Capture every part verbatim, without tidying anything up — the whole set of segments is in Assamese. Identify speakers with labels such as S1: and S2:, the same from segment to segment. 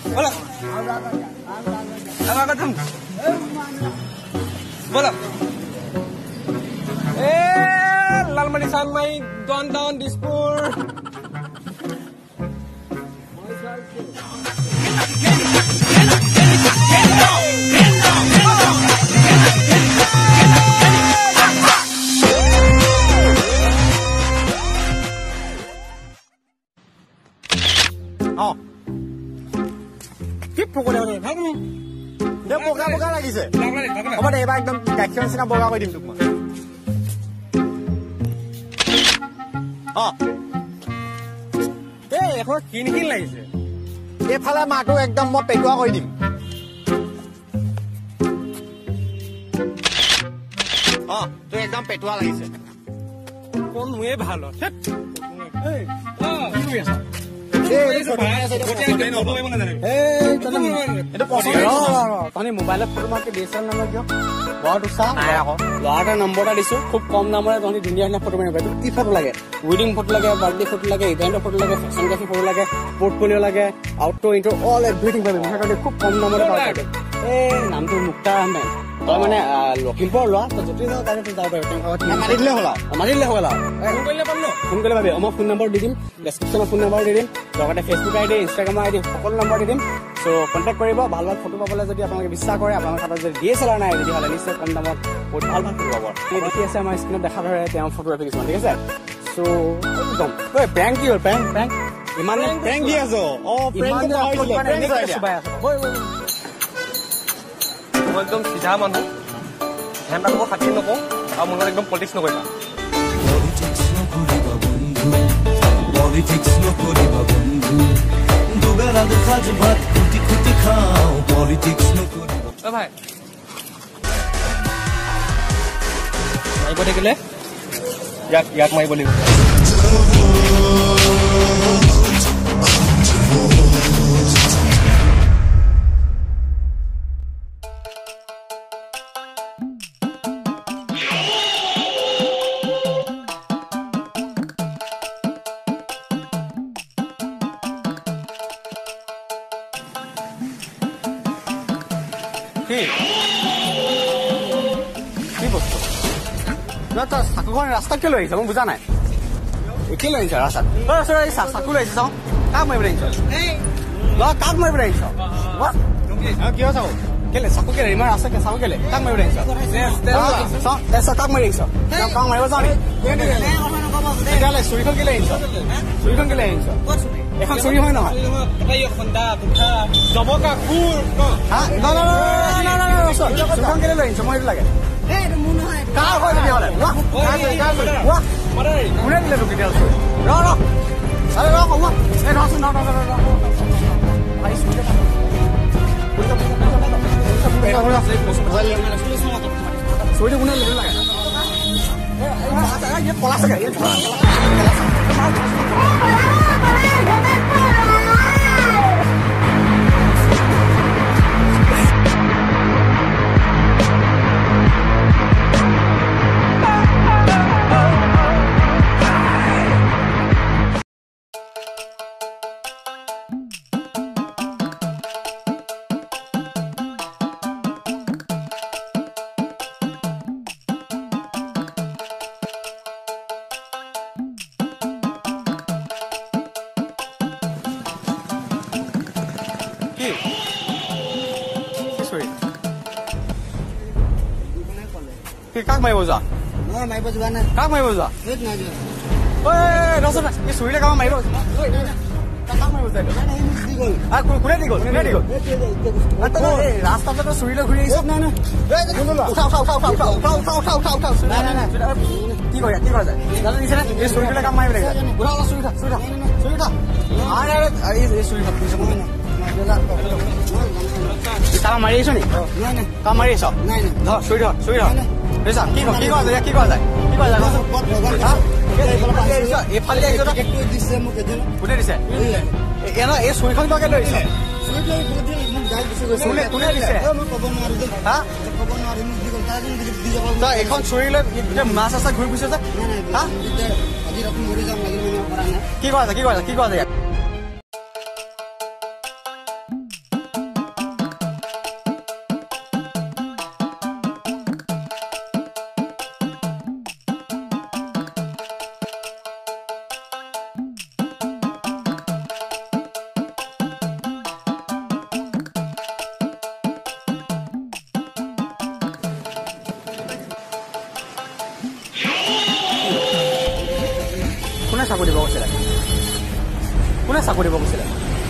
S1: बोला आगा तुम बोला ए लालमणि सानमाई डन डाउन दिसपुर
S2: পকৰা বনাই ভাগ নি দে পকৰা পকৰা লাগিছে হ'ব দে এবাৰ একদম গাখীৰ নিচিনা বগা কৰি দিম তোক মই অ
S1: এ এখন কিন কিন লাগিছে
S2: এইফালে মাটো একদম মই পেটুৱা কৰি দিম অ তোৰ একদম পেটুৱা লাগিছে
S1: কোন মুয়ে ভাল হেট এই অ কি কৰি আছ
S3: মোবাইলত ফটো মাৰ্কে ডিএছএল নম্বৰ কিয় বহুত উৎসাহ নাই আকৌ ল'ৰা এটা নম্বৰ এটা দিছো খুব কম দামৰে তহঁতি ধুনীয়া ধুনীয়া ফটো মাৰিব তোক কি ফটো লাগে ৱেডিং ফটো লাগে বাৰ্থডে ফটো লাগে ইভেণ্টৰ ফটো লাগে ফটোগ্ৰাফি ফটো লাগে পৰ্টফলিঅ' লাগে আউটডোৰ ইনডোৰ অল এভৰিথিং পাবি মুঠতে খুব কম দামৰে পাব এই নামটো মুক্তাৰ আহমেদ তই মানে লখিমপুৰ লোৱা তই য'তে যাওঁ তাতে তই যাব পাৰিবি
S2: মাৰি দিলে হ'ল আৰু
S3: মাৰি দিলে হ'ল আৰু
S1: ফোন কৰিলে পাম ন
S3: ফোন কৰিলে পাবি মই ফোন নম্বৰ দি দিম ডেছক্ৰিপশ্যনত ফোন নম্বৰ দি দিম লগতে ফেচবুক আই ডি ইনষ্টাগ্ৰামৰ আই ডি সকলো নম্বৰ দি দিম চ' কণ্টেক্ট কৰিব ভাল ভাল ফটো পাবলৈ যদি আপোনালোকে বিশ্বাস কৰে আপোনালোকৰ হাতত যদি ডি এছ এল আৰ নাই তেতিয়াহ'লে নিশ্চয় কম দামত বহুত ভাল ভাল ফটো পাব এই দেখি আছে আমাৰ স্ক্ৰীণত দেখা ধৰে তেওঁৰ ফটোগ্ৰাফী কিছুমান ঠিক আছে চ' একদম ঐ প্ৰেংক কি হ'ল প্ৰেংক প্ৰেংক ইমানে
S2: প্ৰেংক দি আছ অ প্ৰেংক
S1: মই একদম চিধা মানুহ ধ্যান ৰাখিব খাতিৰ নকওঁ আৰু মোৰ একদম পলিটিক্স নকৰিবা
S4: পলিটিক্স নকৰিবা বন্ধু দুবেলা দুসাঁজ ভাত খুটি খুটি খাওঁ পলিটিক্স নকৰিবা
S1: অ ভাই মাৰিব থাকিলে ইয়াক ইয়াক মাৰিব লাগিব
S3: কি বস্তু তই চাকুখন ৰাস্তাত কিয় লৈ আহিছ মই বুজা নাই কি লৈ আহিছ ৰাস্তাত চাকু লৈ আহিছ চাওঁ কাক মাৰিব আহিছ কাক মাৰিব আহিছ
S2: কিয় চাব
S3: কেলে চাকু কেলে ইমান ৰাস্তা চাকু কেলে কাক মাৰিব আহিছ কাক মাৰি আহিছ কাক মাৰিব যাওঁ নি তেতিয়াহ'লে চুৰিখন কেলে আহিছ চুৰিখন কেলে আহিছ এখন চুৰি হয় নহয় চুৰিখন কেলে লৈ আহিছ মই সেইটো লাগে কাৰ হয় তেতিয়াহ'লে কোনে দিলে তোক কেতিয়া চুৰি ৰ ৰ আৰে ৰ কম এই ৰচোন ৰ ৰ চুৰিটো কোনে লৈ লাগে পলা চাগে কাক মাৰিব যা
S5: মাৰিব যোৱা নাই
S3: কাক মাৰিব যা চুৰিলে কাম মাৰিব কোনে দি গ'ল কোনে দি গ'ল ৰাস্তাতে চুৰিলে ঘূৰি আহিছ কি কৰে কি কৰা যায় এই চুৰিলে কাম মাৰিব লাগে চুৰি কাম মাৰি আহিছ নি কাম মাৰি আহিছ ধৰ চুৰি ধৰ চুৰি ধৰ বুজিছা কি কি কৰা যায় কি কৰা যায় কি কৰা যায় এইফালে কোনে দিছে এনে এই চুৰিখন কিয় লৈ আহিছ কোনে দিছে এইখন চুৰি লৈ মাছ আছে ঘূৰি ফুৰিছে যে কি কৰা যায় কি কৰা যায় কি কৰা যায় চাকৰি দিব কৈছিলে কোনে চাকৰি দিব কৈছিলে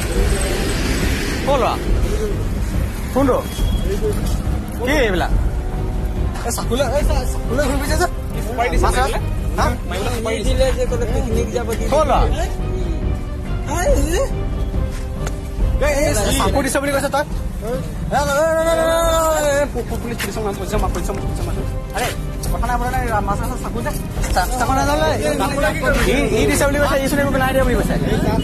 S3: ক'ল কোনটো কি এইবিলাক এই চাকৰি চাকৰি ঘূৰি গৈছে যে চাকৰি দিছে বুলি কৈছে তই পুলিচ পুলিচ পুলিচ পুলিচ আৰে কথা নাই বোলে মাছ মাছ চাকৰি দে চাকৰি নাযালে ই দিছে বুলি কৈছে ইচোন একো নাই দিয়া বুলি কৈছে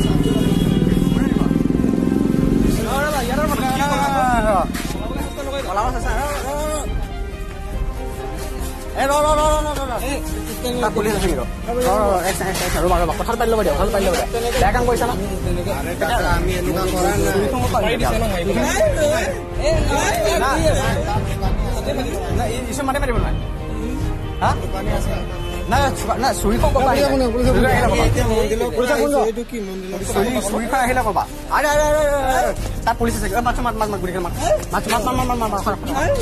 S3: পুলিচ আছে কথাটো পাই ল'ব দিয়া কথাটো পাই ল'ব দিয়া বেয়া কাম কৰিছা না মাতে মাতিব নাই না চুৰিখন কবা চুৰিখন আহিলে কবা আৰে আৰে তাত পুলিচ আছে মাছ মাছ মাছ মাছ গুৰি মাছ মাছ মাছ মাছ মাছ মাছ মাছ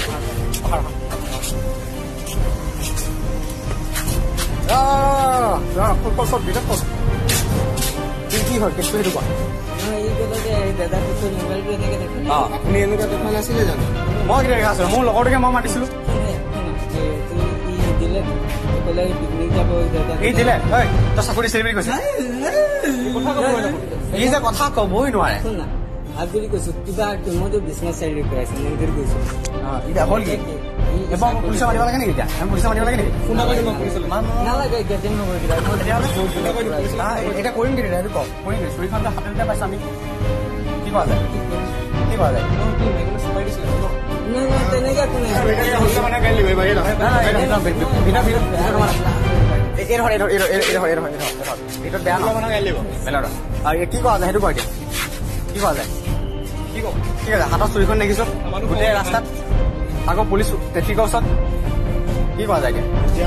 S3: কি হয় কেছটো সেইটো কোৱা আপুনি এনেকুৱা দেখা নাছিলে জানো মই কেতিয়া দেখা আছিলো মোৰ লগৰটোকে মই মাতিছিলো এই দিলে তই চাকৰি দিছিলি বুলি কৈছে এই যে কথা কবই নোৱাৰে
S5: বুলি কৈছো কিবা মইতো বিছনাথ চাৰিআলি কৰাইছো মন্দিৰ গৈছো
S3: এতিয়া হ'ল কি এবাৰ পুলিচে মাতিব লাগে নেকি এতিয়া আমি পুলিচে মাতিব লাগে নেকি
S5: নালাগে এতিয়া
S3: এতিয়া কৰিম কি সেইটো কওক কৰিম কি চুৰিখন হাততে পাইছো আমি কি কোৱা যায় কি কোৱা যায়
S5: তেনেকে কোনে
S3: কি কোৱা যায় সেইটো কয় এতিয়া কি কোৱা যায় কি কওঁ ঠিক আছে হাতত চুৰিখন দেখিছো গোটেই ৰাস্তাত আকৌ পুলিচ ট্ৰেফিকৰ ওচৰত কি কোৱা যায় এতিয়া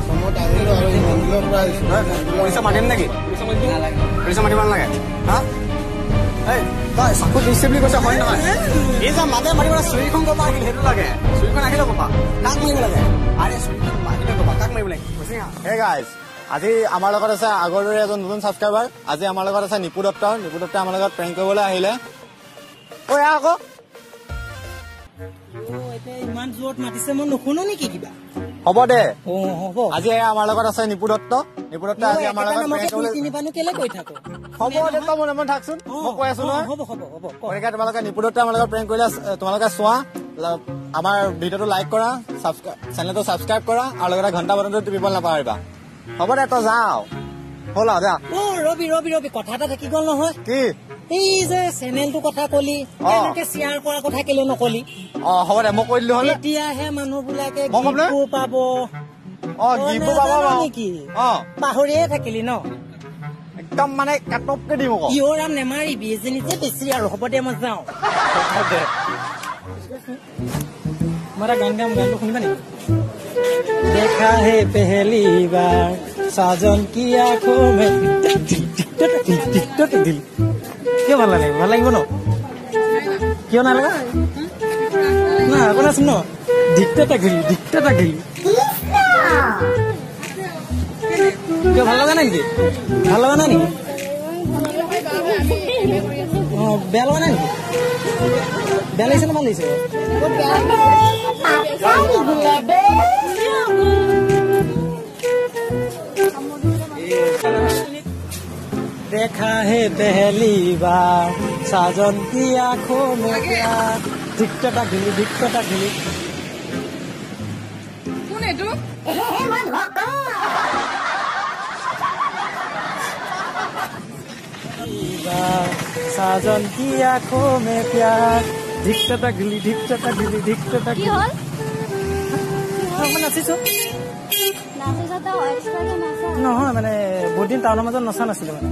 S3: পুলিচে মাতিম নেকি পুলিচে মাতিব নালাগে হা এই তই চাকৰি দিছে বুলি কৈছে হয় নহয় এই যে মাতে মাতিব চুৰিখন ক'ব আহিলে সেইটো লাগে চুৰিখন আহিলে ক'বা কাক মাৰিব লাগে আৰে চুৰিখন আহিলে ক'বা কাক মাৰিব লাগে
S2: হে গাইজ আজি আমাৰ লগত আছে আগৰদৰে এজন নতুন ছাবস্ক্ৰাইবাৰ আজি আমাৰ লগত আছে নিপু দত্ত নিপু দত্ত আমাৰ লগত প্ৰেংক কৰিবলৈ আহিলে ঐ আকৌ
S5: ইমান জোৰত মাতিছে মই নুশুনো নেকি কিবা
S2: হ'ব দে
S5: হ'ব
S2: আজি আমাৰ লগত আছে নিপু দত্ত নিপু দত্ত আজি আমাৰ লগত প্ৰেংক কৰিবলৈ
S5: চিনিপানো কেলে কৈ থাকো
S2: হ'ব দে তই মনে মনে থাকচোন মই কৈ আছো নহয়
S5: হ'ব হ'ব হ'ব
S2: গতিকে তোমালোকে নিপু দত্ত আমাৰ লগত প্ৰেংক কৰিলে তোমালোকে চোৱা আমাৰ ভিডিঅ'টো লাইক কৰা চেনেলটো ছাবস্ক্ৰাইব কৰা আৰু লগতে ঘণ্টা বটনটো টিপিব নাপাহৰিবা হ'ব দে তই যাওঁ হ'ল আৰু যা
S5: অ ৰবি ৰবি ৰবি কথা এটা থাকি গ'ল নহয়
S2: কি
S5: এই যে চেনেলটো কথা কলি এনেকে শ্বেয়াৰ কৰা কথা কেলে নকলি
S2: অ হ'ব দে মই কৈ দিলো হ'লে
S5: এতিয়াহে মানুহবিলাকে
S2: মই ক'ম নে?
S5: গিফ্টবোৰ পাব
S2: অ গিফ্টবোৰ পাব
S5: নাজানো
S2: বাৰু
S5: নেকি
S2: অ
S5: পাহৰিয়ে থাকিলি ন
S2: একদম মানে কাটপকে দিম আকৌ
S5: কিয় ৰাম নেমাৰিবি এজনী যে বেছি আৰু হ'ব দে মই যাওঁ মই এটা গান গাম গানটো শুনিবা নেকি দেখা হে পেহেলি বাৰ সাজন কি আঁখো মে কিয় ভাল লাগে ভাল লাগিব ন কিয় নালাগে না আকৌ নাচোন ন দিকটা ঘূৰি দিকটা ঘূৰি কিয় ভাল লগা নাই নেকি ভাল লগা নাই নেকি অ বেয়া লগা নাই নেকি বেয়া লাগিছে নে ভাল লাগিছে देखा है पहली बार साजन की आंखों में प्यार धिक्कटा गिली धिक्कटा गिली
S6: কোনে তো
S5: साजन की आंखों में प्यार धिक्कटा गिली धिक्कटा गिली धिक्कटा
S6: কি
S5: गिली
S6: হল
S5: মই নাচিছো
S6: নাচিছটা এক্সট্ৰাকে নাচা
S5: নহয় মানে বহুত দিন টাউনৰ মাজত নচা নাছিলো মানে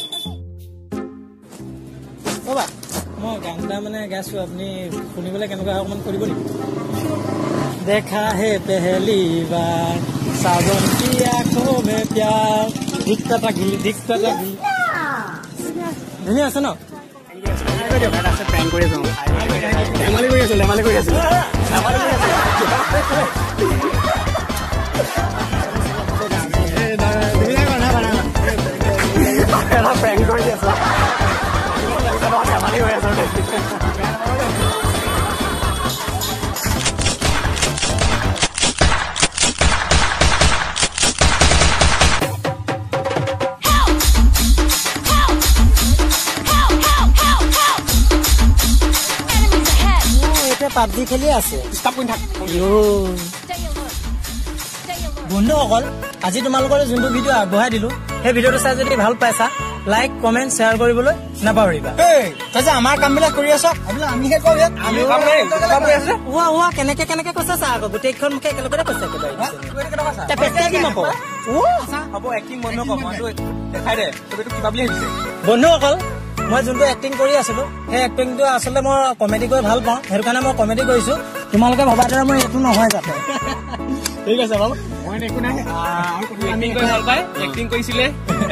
S5: ৰ'বা মই গান এটা মানে গাইছো আপুনি শুনিবলৈ কেনেকুৱা হয় অকণমান কৰিব নেকি দেখা হে পেহেলি বাৰ সাজন কি আঁখো মে প্যাৰ ধিক্কটা গিলি ধিক্কটা গিলি ধুনীয়া আছে ন
S3: প্ৰেংক কৰি আছো ধেমালি কৰি আছো ধেমালি কৰি আছো ধেমালি কৰি আছো
S2: আছো ধেমালি হৈ আছো
S5: পাবজি খেলি আছে
S3: ষ্টাপ কৰি থাক
S5: বন্ধুসকল আজি তোমালোকৰ যোনটো ভিডিঅ' আগবঢ়াই দিলো সেই ভিডিঅ'টো চাই যদি ভাল পাইছা লাইক কমেণ্ট শ্বেয়াৰ কৰিবলৈ নাপাহৰিবা তই যে আমাৰ কামবিলাক কৰি আছ আমিহে কৰো কেনেকে কেনেকে কৈছা চা আকৌ গোটেইখন মুখে একেলগতে কৈছে বন্ধুসকল মই যোনটো এক্টিং কৰি আছিলো সেই এক্টিংটো আচলতে মই কমেডি কৰি ভাল পাওঁ সেইটো কাৰণে মই কমেডি কৰিছো তোমালোকে ভবা দৰে মই এইটো নহয় যাতে
S3: ঠিক আছে বাৰু মই একো নাই এক্টিং কৰি ভাল পায় এক্টিং কৰিছিলে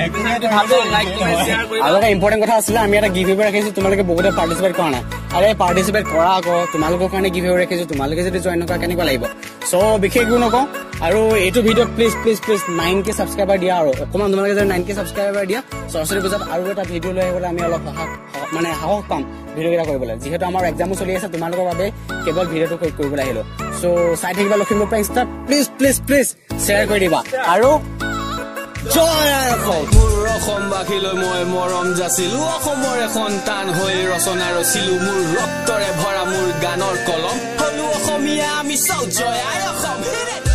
S3: আৰু এটা ইম্পৰ্টেণ্ট কথা আছিলে আমি এটা গিভ এৱে ৰাখিছো তোমালোকে বহুতে পাৰ্টিচিপেট কৰা নাই আৰু এই পাৰ্টিচিপেট কৰা আকৌ তোমালোকৰ কাৰণে গিভ এৱে ৰাখিছো তোমালোকে যদি জইন নকৰা কেনেকুৱা লাগিব চ' বিশেষ একো নকওঁ আৰু এইটো ভিডিঅ'ত please please please nine K subscriber দিয়া আৰু অকণমান তোমালোকে যদি নাইন কে ছাবস্ক্ৰাইবাৰ দিয়া সৰস্বতী পূজাত আৰু এটা ভিডিঅ' লৈ আহিবলৈ আমি অলপ মানে সাহস পাম ভিডিঅ' কেইটা কৰিবলৈ যিহেতু আমাৰ এক্সামো চলি আছে তোমালোকৰ বাবে কেৱল ভিডিঅ'টো কৰিবলৈ আহিলো চ' চাই থাকিবা Lakhimpur prime star please please please share কৰি দিবা আৰু জয়
S7: মোৰ অসমবাসীলৈ মই মৰম যাচিলো অসমৰ এখন টান হৈ ৰচনা ৰচিলো মোৰ ৰক্তৰে ভৰা মোৰ গানৰ কলম হলো অসমীয়া আমি চৌ জয় আই অসম